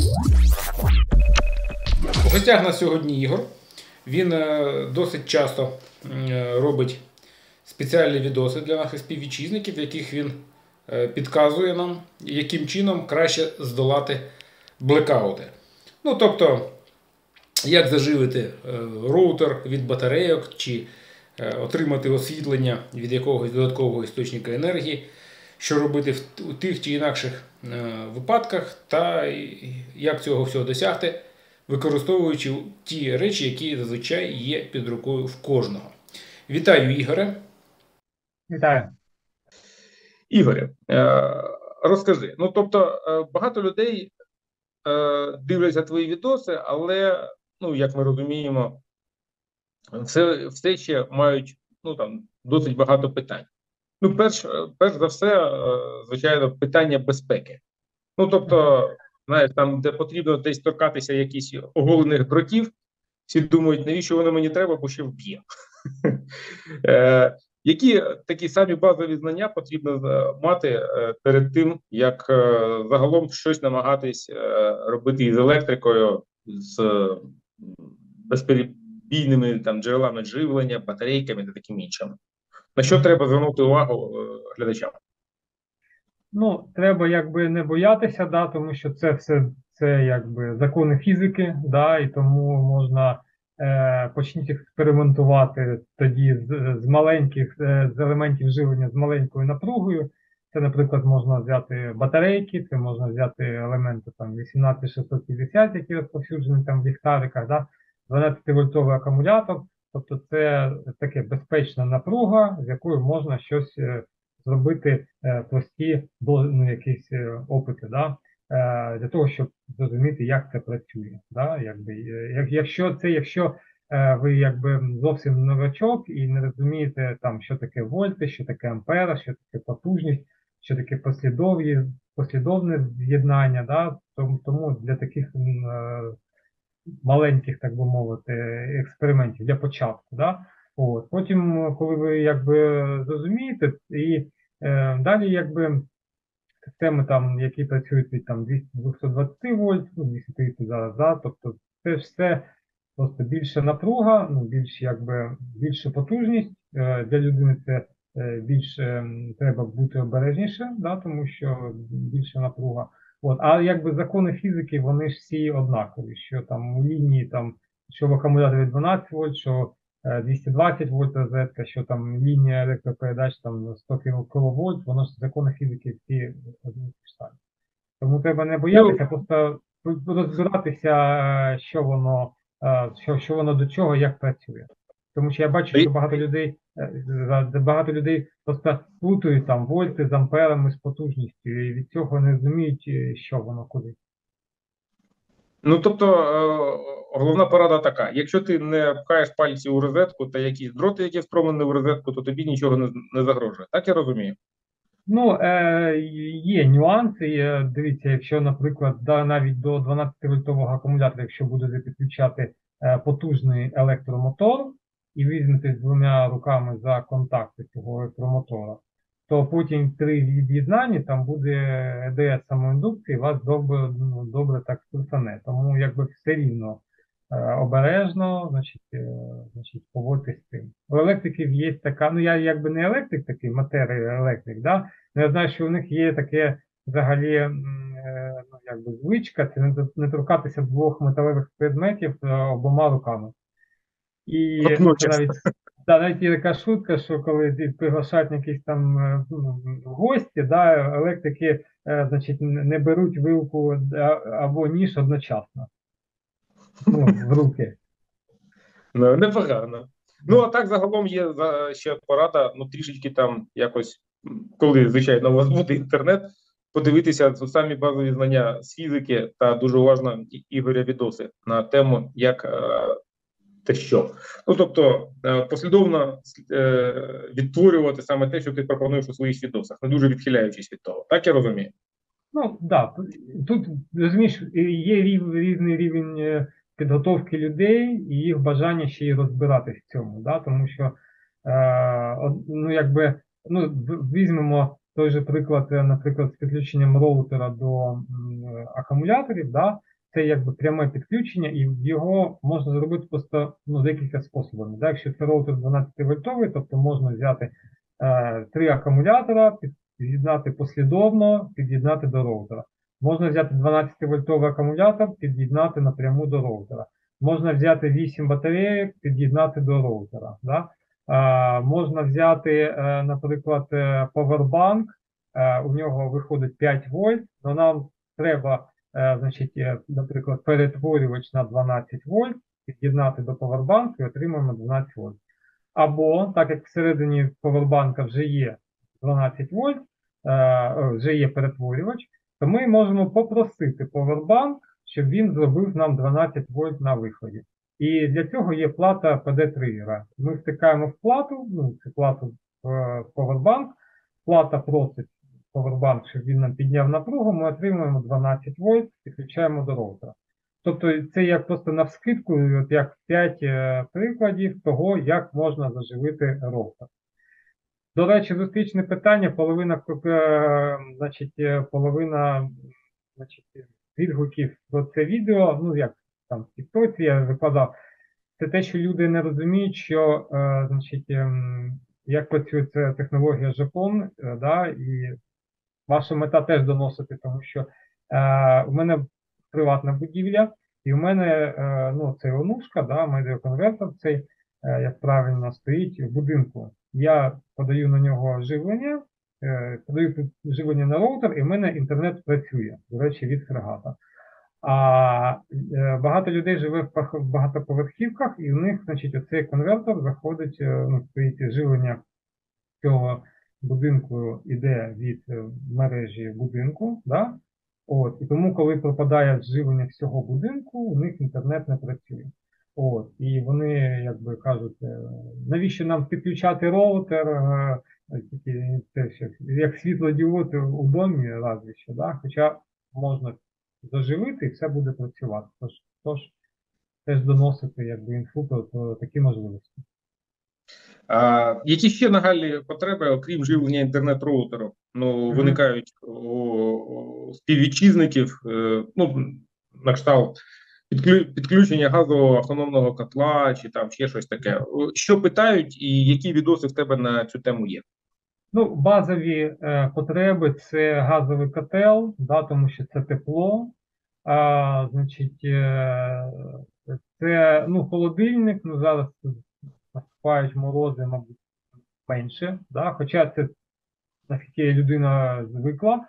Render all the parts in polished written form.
У гостях на сьогодні Ігор. Він досить часто робить спеціальні відоси для наших співвітчизників, в яких він підказує нам, яким чином краще здолати блекаути. Ну, тобто, як заживити роутер від батарейок, чи отримати освітлення від якогось додаткового істочника енергії, що робити у тих чи інакших випадках, та як цього всього досягти, використовуючи ті речі, які зазвичай є під рукою в кожного. Вітаю, Ігоре. Вітаю. Ігоре, розкажи. Ну, тобто, багато людей дивляться твої відоси, але, ну, як ми розуміємо, все ще мають, ну, там, досить багато питань. Ну, перш за все, звичайно, питання безпеки. Ну, тобто, знаєш, там, де потрібно десь торкатися якісь оголених дротів, всі думають, навіщо воно мені треба, бо ще вб'є. Які такі самі базові знання потрібно мати перед тим, як загалом щось намагатись робити із електрикою, з безперебійними там джерелами живлення, батарейками та таким іншим? На що треба звернути увагу глядачам? Ну, треба якби не боятися, да, тому що це все якби закони фізики, да, і тому можна почніть експериментувати тоді з маленьких з елементів живлення з маленькою напругою. Це, наприклад, можна взяти батарейки, це можна взяти елементи там 18650, які розповсюджені там в ліхтариках, да, 12-вольтовий акумулятор. Тобто це таке безпечна напруга, з якою можна щось зробити прості якісь опити, да, для того, щоб зрозуміти, як це працює. Да, якби, якщо ви якби зовсім новачок і не розумієте, там, що таке вольти, що таке ампера, що таке потужність, що таке послідовне з'єднання, да, тому для таких маленьких, так би мовити, експериментів для початку. Да, от. Потім, коли ви якби зрозумієте, і далі якби системи, там, які працюють від там 220 вольт, ну, 230 зараз, да, тобто це ж все просто більша напруга, ну, більша потужність. Для людини це більше треба бути обережніше, да, тому що більша напруга. От, а якби закони фізики, вони ж всі однакові, що там у лінії, там, що в акумуляторі 12 вольт, що 220 вольт розетка, що там лінія електропередач там 100 кВт, воно ж закони фізики всі одні самі. Тому треба не боятися, просто розбиратися, що воно до чого, як працює. Тому що я бачу, що багато людей просто плутають там вольти з амперами, з потужністю, і від цього не розуміють, що воно куди. Ну, тобто, головна порада така: якщо ти не пхаєш пальці у розетку та якісь дроти, які встромлені в розетку, то тобі нічого не загрожує. Так я розумію? Ну, є нюанси. Дивіться, якщо, наприклад, навіть до 12-вольтового акумулятора, якщо будете підключати потужний електромотор і візьмете з двома руками за контакти цього електромотора, то потім при від'єднанні там буде ЕДС самоіндукції, вас добре так стусане. Тому якби все рівно обережно, значить, поводьтесь з цим. У електриків є така, ну я якби не електрик такий, матеріал-електрик, да? Но я знаю, що у них є таке взагалі ну, якби звичка, це не торкатися двох металевих предметів обома руками. І це навіть є така шутка, що коли приглашають якісь там гості, да, електрики значить, не беруть вилку або ніж одночасно. Ну, в руки. Ну, непогано. Ну, а так загалом є ще порада, ну, трішечки там якось, коли, звичайно, у вас буде інтернет, подивитися самі базові знання з фізики та дуже уважно Ігоря відоси на тему, як те що. Ну, тобто, послідовно відтворювати саме те, що ти пропонуєш у своїх відосах, не дуже відхиляючись від того. Так я розумію? Ну, так. Да. Тут, розумієш, є різний рівень підготовки людей і їх бажання ще й розбиратись в цьому, да? Тому що, ну, якби, ну, візьмемо той же приклад, наприклад, з підключенням роутера до акумуляторів, да? це якби пряме підключення, і його можна зробити просто декілька способами. Да? Якщо це роутер 12-вольтовий, тобто можна взяти 3 акумулятора, під'єднати послідовно, під'єднати до роутера. Можна взяти 12-вольтовий акумулятор, під'єднати напряму до роутера. Можна взяти 8 батареїк, під'єднати до роутера. Да? Можна взяти, наприклад, Powerbank, у нього виходить 5 вольт, але нам треба, наприклад, перетворювач на 12 вольт, під'єднати до Powerbank і отримаємо 12 вольт. Або, так як всередині Powerbank вже є 12 вольт, вже є перетворювач, то ми можемо попросити Powerbank, щоб він зробив нам 12 вольт на виході. І для цього є плата PD-тригера. Ми втикаємо в плату, цю плату в Powerbank, плата просить Powerbank, щоб він нам підняв напругу, ми отримуємо 12 вольт, підключаємо до роутера. Тобто це як просто навскидку, як 5 прикладів того, як можна заживити роутер. До речі, зустрічне питання, половина відгуків про це відео, як там в TikTok я викладав, це те, що люди не розуміють, що, як працює ця технологія Жапон, да, і ваша мета теж доносити, тому що у мене приватна будівля, і у мене цей онушка, да, медіаконвертер, цей, як правильно, стоїть в будинку. Я подаю на нього живлення, подаю живлення на роутер, і в мене інтернет працює, до речі, від Фрегата. А багато людей живе в багатоповерхівках, і у них, оцей конвертер заходить, стоїть живлення цього будинку іде від мережі будинку, да? І тому, коли пропадає живлення всього будинку, у них інтернет не працює. І вони якби кажуть, навіщо нам підключати роутер, як світлодіод у домі, разве що, да? Хоча можна заживити і все буде працювати. Тож теж доносити якби інфу про такі можливості. Які ще нагальні потреби, окрім живлення інтернет-роутеру, виникають у співвітчизників, на кшталт підключення газового автономного котла чи там ще щось таке? Що питають і які відоси в тебе на цю тему є? Базові потреби – це газовий котел, да, тому що це тепло. Це холодильник, зараз наступають морози, мабуть, менше, да? Хоча це, наскільки людина звикла,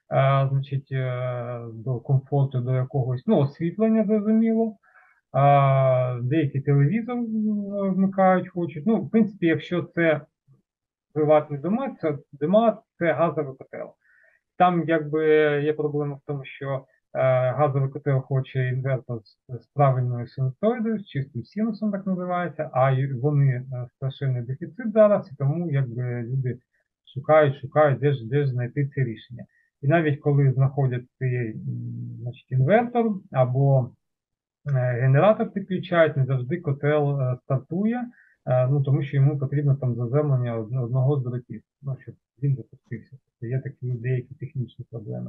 до комфорту, до якогось, освітлення, зрозуміло. Деякі телевізор вмикають, хочуть. В принципі, якщо це приватний дома, це газовий котел. Там, якби, є проблема в тому, що газовий котел хоче інвертор з правильною синусоїдою, з чистим синусом, так називається, а вони страшенний дефіцит зараз, і тому якби люди шукають, де ж знайти це рішення. І навіть коли знаходять цей інвертор або генератор підключають, не завжди котел стартує, тому що йому потрібно там заземлення одного з дротів, щоб він запустився. Тобто є такі деякі технічні проблеми.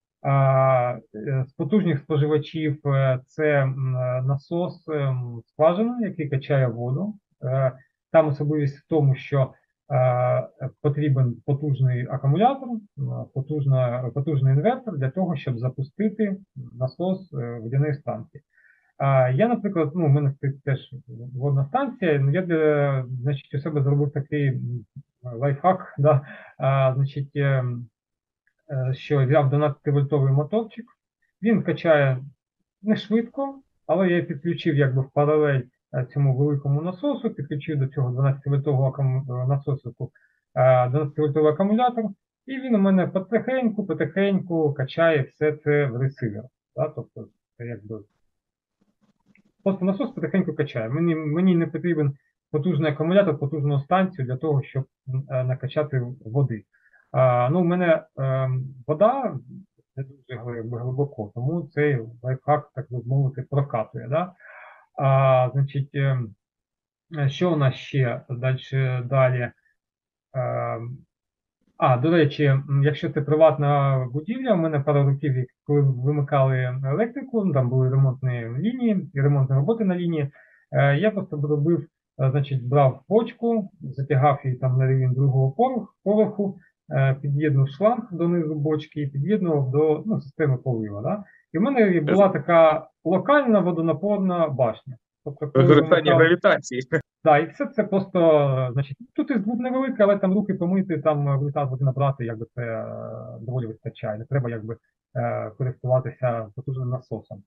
З потужних споживачів це насос скважини, який качає воду. Там особливість в тому, що потрібен потужний акумулятор, потужний інвертор для того, щоб запустити насос водяної станції. Я, наприклад, у мене теж водна станція, я у себе зробив такий лайфхак, да, що взяв 12-вольтовий моторчик, він качає не швидко, але я підключив якби в паралель цьому великому насосу, підключив до цього 12-вольтового насосу 12-вольтовий акумулятор, і він у мене потихеньку качає все це в ресивер. Да? Тобто, це якби просто насос потихеньку качає. Мені не потрібен потужний акумулятор, потужну станцію для того, щоб накачати води. У мене вода не дуже глибоко, тому цей лайфхак, так би мовити, прокатує. Да? Що у нас ще далі? До речі, якщо це приватна будівля, у мене пару років, коли вимикали електрику, там були ремонтні лінії і ремонтні роботи на лінії, я просто робив, значить, брав бочку, затягав її там на рівень другого поверху, під'єднав шланг донизу бочки і під'єднував до системи полива. Да? І в мене була така локальна водонапорна башня. Тобто, Використання гравітації. Так, і все це просто, значить, тут і звук невеликий, але там руки помити, там води набрати, якби це доволі вистачає. Не треба якби користуватися потужним насосом.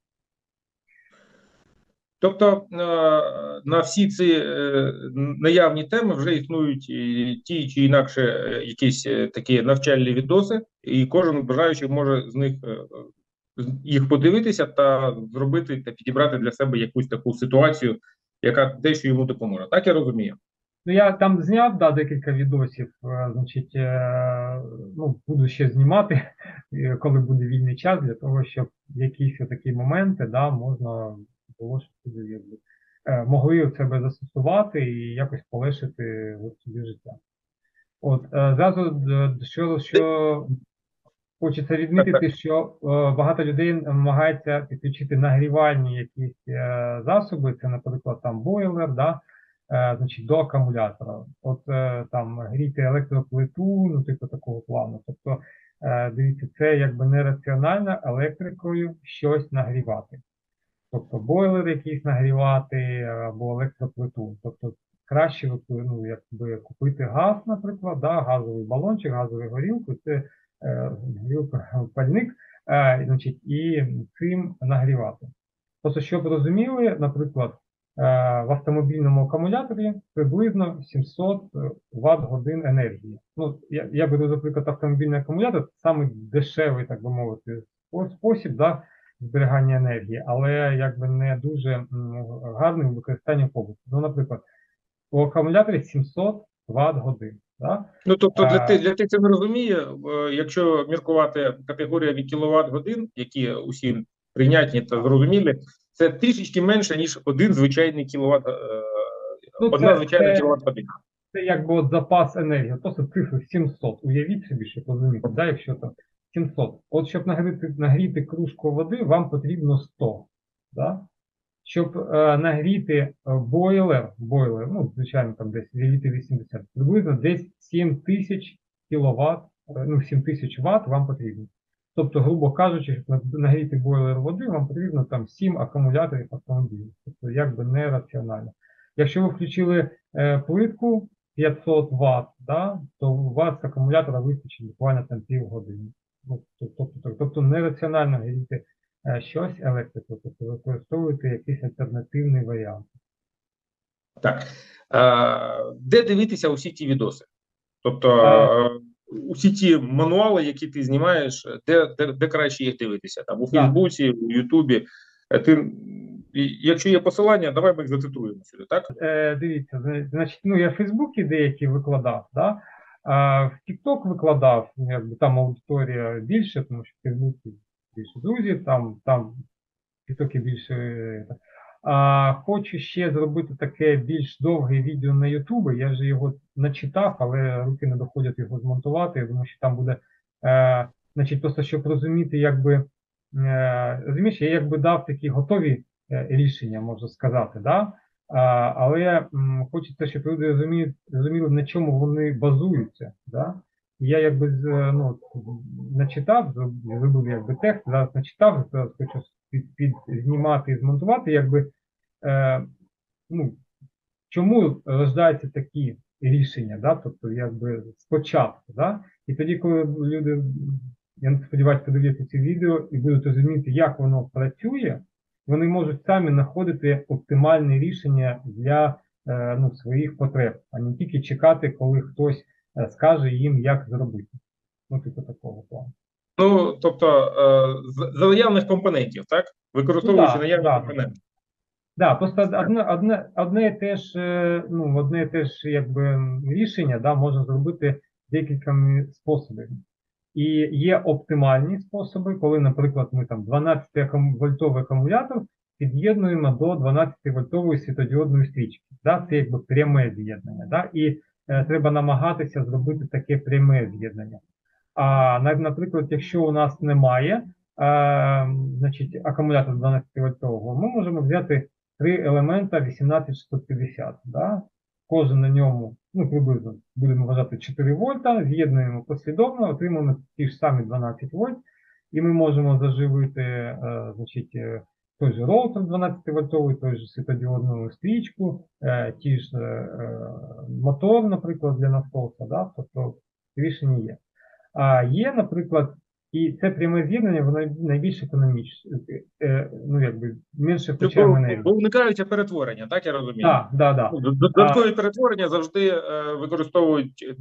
Тобто на всі ці наявні теми вже існують ті чи інакше якісь такі навчальні відоси, і кожен бажаючий може з них їх подивитися та зробити та підібрати для себе якусь таку ситуацію, яка дещо йому допоможе. Так я розумію? Ну, я там зняв, декілька відосів, значить, буду ще знімати, коли буде вільний час, для того, щоб якісь такі моменти, можна було, щоб могли в себе застосувати і якось полегшити собі життя. Зразу, що хочеться відмітити, що багато людей намагається підключити нагрівальні якісь засоби, це, наприклад, там бойлер, значить, до акумулятора. Там гріти електроплиту, типу такого плану. Тобто, дивіться, це якби нераціонально електрикою щось нагрівати. Тобто бойлер якийсь нагрівати або електроплиту. Тобто краще якби купити газ, наприклад, газовий балончик, газову горілку, це пальник, значить, і цим нагрівати. Просто, щоб розуміли, наприклад, в автомобільному акумуляторі приблизно 700 Вт-годин енергії. Я беру, наприклад, автомобільний акумулятор, самий дешевий, так би мовити, спосіб зберігання енергії, але якби не дуже гарний у використанні побуту. Наприклад, у акумуляторі 700 Вт-годин. Тобто для тих, хто не розуміє, якщо міркувати категорія від кіловат-годин, які усі прийнятні та зрозумілі, це трішечки менше, ніж один звичайний кіловат, одна звичайна кіловат-година. Це якби запас енергії, просто цифру 700. Уявіть собі, щоб розуміти, якщо там 700. Щоб нагріти кружку води, вам потрібно 100. Щоб нагріти бойлер, звичайно, там десь літрів 80, приблизно десь 7000 кВт, 7000 Вт вам потрібно. Тобто, грубо кажучи, щоб нагріти бойлер води, вам потрібно там 7 акумуляторів автомобілів. Тобто, якби нераціонально. Якщо ви включили плитку 500 Вт, то у вас акумулятора вистачить буквально там півгодини. Тобто нераціонально гріти щось електрику, тобто використовуєте якийсь альтернативний варіант. Так. Де дивитися усі ті відоси? Тобто усі ті мануали, які ти знімаєш, де краще їх дивитися? Там у Фейсбуці, у Ютубі. Якщо є посилання, давай ми їх зацитуємо сюди, так? Дивіться, значить, я в Фейсбуці деякі викладав, в TikTok викладав, якби там аудиторія більше, тому що в Фейсбуці більше друзів, там в TikTok більше. Хочу ще зробити таке більш довге відео на Ютубі, я вже його начитав, але руки не доходять його змонтувати, я думаю, що там буде, значить, просто щоб розуміти, якби, розумієш, я якби дав такі готові рішення, можна сказати, але хочеться, щоб люди розуміли, на чому вони базуються, Я якби начитав, зробив якби текст, зараз начитав, зараз хочу підзнімати і змонтувати, якби, чому рождаються такі рішення, тобто якби спочатку, і тоді, коли люди, я сподіваюся, подивляться ці відео і будуть розуміти, як воно працює, вони можуть самі знаходити оптимальне рішення для своїх потреб, а не тільки чекати, коли хтось скаже їм, як зробити. Типу такого плану. Тобто, за наявних компонентів, так? Використовуючи наявні компоненти. Просто одне і те ж якби рішення, можна зробити декількома способами. І є оптимальні способи, коли, наприклад, ми там 12-вольтовий акумулятор під'єднуємо до 12-вольтової світодіодної стрічки. Це якби пряме з'єднання. І треба намагатися зробити таке пряме з'єднання. А наприклад, якщо у нас немає значить, акумулятор 12-вольтового, ми можемо взяти 3 елемента 18650. Да? Кожен на ньому, ну, приблизно, будемо вважати 4 вольта, з'єднуємо послідовно, отримуємо ті ж самі 12 вольт, і ми можемо заживити значить, той же роутер 12-вольтовий, той же світодіодну стрічку, ті ж мотор, наприклад, для насоса, да? Тобто рішення є. А є, наприклад, і це пряме з'єднання, воно найбільш економічне, ну, якби, менше втрачаємо енергії. Бо уникаються перетворення, так я розумію? Так, так, так. Додаткові перетворення завжди використовують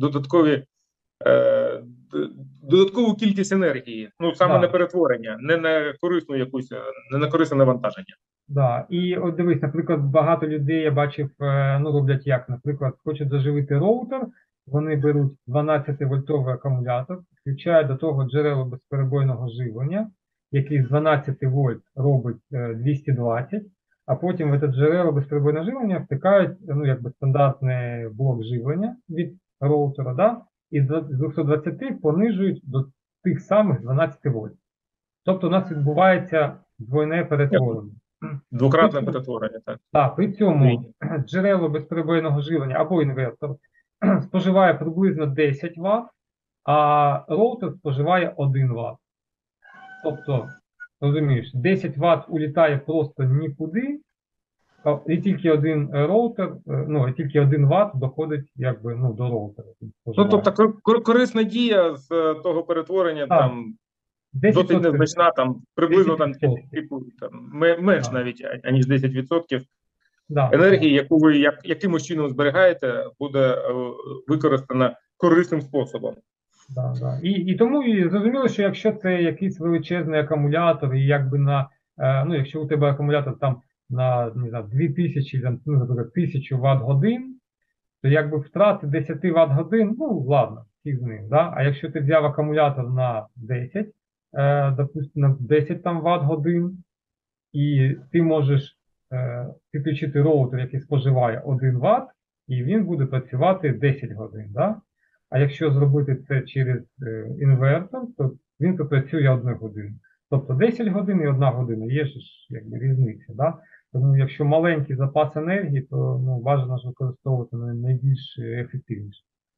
додаткову кількість енергії, ну саме на перетворення, не на корисну якусь, не на корисне навантаження. Да. І от дивись, наприклад, багато людей я бачив, ну роблять як, наприклад, хочуть заживити роутер, вони беруть 12-вольтовий акумулятор, включають до того джерело безперебойного живлення, який з 12 вольт робить 220, а потім в це джерело безперебойного живлення втикають, ну, якби стандартний блок живлення від роутера, да? І з 220 понижують до тих самих 12 вольт. Тобто у нас відбувається двойне перетворення. Двократне перетворення, так. Так, при цьому джерело безперебойного живлення або інвертор споживає приблизно 10 Вт, а роутер споживає 1 Вт. Тобто, розумієш, 10 Вт улітає просто нікуди, і тільки один роутер, ну, і тільки 1 Вт доходить, якби, ну, до роутера. Ну, тобто, корисна дія з того перетворення, так, там, досить незначна, там, приблизно, там, менш навіть, аніж 10%. Да, енергії, яку ви якимось чином зберігаєте, буде використана корисним способом. Да. І тому і зрозуміло, що якщо це якийсь величезний акумулятор, і якби на, ну, якщо у тебе акумулятор там на, не знаю, 2000, там, ну, наприклад, 1000 Вт-годин, то якби втрати 10 Вт-годин, ну, ладно, фіг з ним, да? А якщо ти взяв акумулятор на 10, допустимо, на 10 там Вт-годин, і ти можеш підключити роутер, який споживає 1 Вт, і він буде працювати 10 годин. Да? А якщо зробити це через інвертор, то він попрацює 1 годину. Тобто 10 годин і 1 година, є ж якби різниця. Да? Тому якщо маленький запас енергії, то ну, бажано ж використовувати найбільш ефективніше.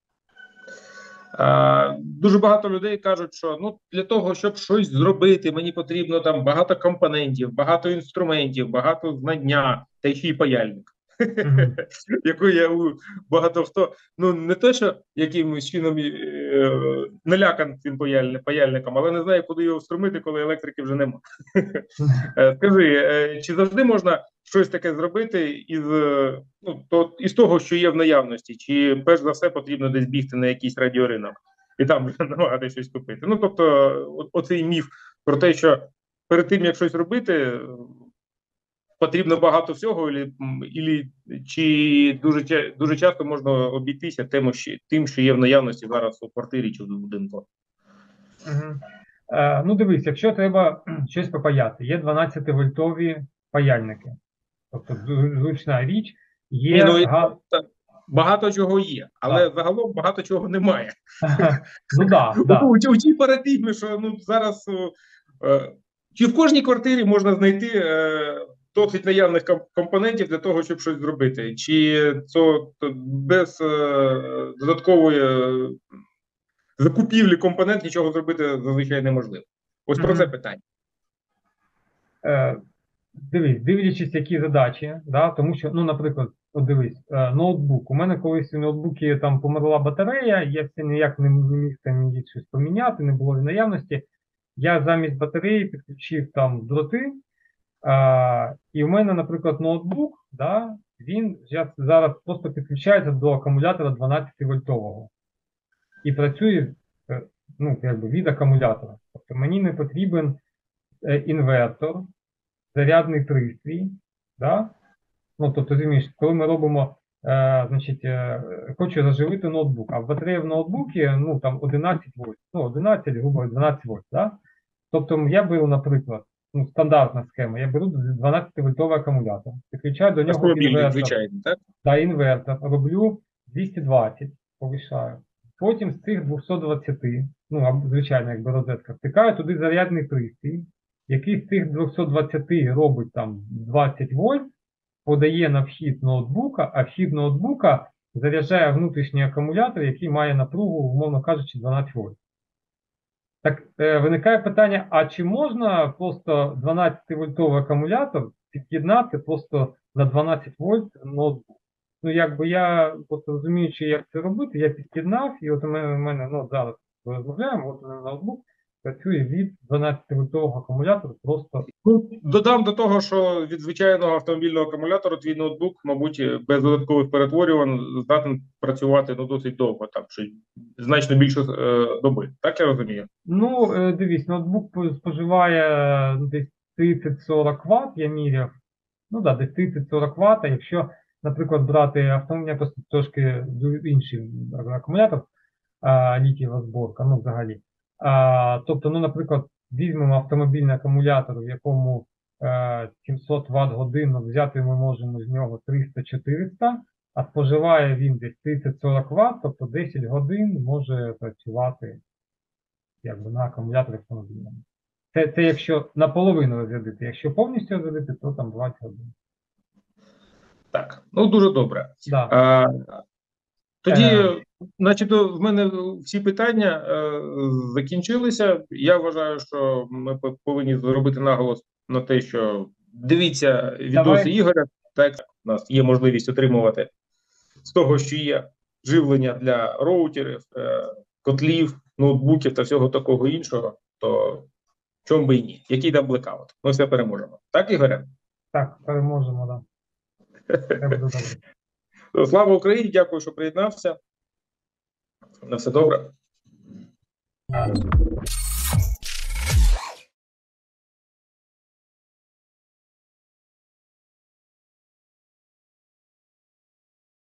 Дуже багато людей кажуть, що ну, для того, щоб щось зробити, мені потрібно там багато компонентів, багато інструментів, багато знання, та ще й паяльник. Яку я багато хто, ну не те, що якимось чином налякан цим паяльником, але не знає, куди його встромити, коли електрики вже нема. Скажи, чи завжди можна щось таке зробити із того, що є в наявності, чи перш за все потрібно десь бігти на якийсь радіоринок і там намагатися щось купити? Ну, тобто, оцей міф про те, що перед тим, як щось робити, потрібно багато всього, чи дуже часто можна обійтися тим, що є в наявності зараз у квартирі чи в будинку? Ну, дивись, якщо треба щось попаяти, є 12-вольтові паяльники. Тобто зручна річ. Є... Багато чого є, але загалом багато чого немає. Ну, так. У цій парадигмі, що ну, зараз... Чи в кожній квартирі можна знайти досить наявних компонентів для того, щоб щось зробити? Чи це без додаткової закупівлі компонент нічого зробити зазвичай неможливо? Ось про це питання. Дивлячись, які задачі, да? Тому що, ну, наприклад, от дивись, ноутбук. У мене колись у ноутбуці там померла батарея, я все ніяк не міг там щось поміняти, не було в наявності. Я замість батареї підключив там дроти, і у мене, наприклад, ноутбук, да, він зараз просто підключається до акумулятора 12-вольтового і працює, ну, якби від акумулятора. Тобто мені не потрібен інвертор, зарядний пристрій, да? Ну, тобто, розумієш, коли ми робимо, значить, хочу заживити ноутбук, а батарея в ноутбуці, ну, там 11 вольт, ну, 11, грубо 12 вольт, да? Тобто я беру, наприклад, ну, стандартна схема, я беру 12-вольтовий акумулятор, підключаю до нього інвертор. Звичайно, так? Да, інвертор, роблю 220 повишаю. Потім з цих 220, ну, звичайно, якби розетка, втикаю туди зарядний пристрій, який з цих 220 робить там 20 вольт, подає на вхід ноутбука, а вхід ноутбука заряджає внутрішній акумулятор, який має напругу, умовно кажучи, 12 вольт. Так виникає питання, а чи можна просто 12-вольтовий акумулятор під'єднати просто на 12 вольт ноутбук? Ну, якби я, от розуміючи, як це робити, я під'єднав, і от у мене ну, зараз розмовляємо, от у мене ноутбук працює від 12-вольтового акумулятора просто. Ну, додам до того, що від звичайного автомобільного акумулятора твій ноутбук, мабуть, без додаткових перетворювань здатен працювати ну, досить довго, там, чи значно більше доби. Так я розумію? Ну, дивись, ноутбук споживає десь 30-40 Вт, я міряв. Ну так, десь 30-40 Вт. Якщо, наприклад, брати автомобіль, просто трошки інший акумулятор, літієва зборка, ну взагалі. Тобто, ну, наприклад, візьмемо автомобільний акумулятор, в якому 700 Вт годин, взяти ми можемо з нього 300-400, а споживає він десь 30-40 Вт, тобто 10 годин може працювати якби на акумуляторі автомобільному. Це якщо наполовину розрядити. Якщо повністю розрядити, то там 20 годин. Так, ну дуже добре. Да. Тоді, начебто, в мене всі питання закінчилися. Я вважаю, що ми повинні зробити наголос на те, що дивіться відоси Ігоря. Так, у нас є можливість отримувати з того, що є живлення для роутерів, котлів, ноутбуків та всього такого іншого, то чому би і ні? Який там блекаут? Ми все переможемо. Так, Ігоре? Так, переможемо, так. Це буде добре. Слава Україні! Дякую, що приєднався. На все добре.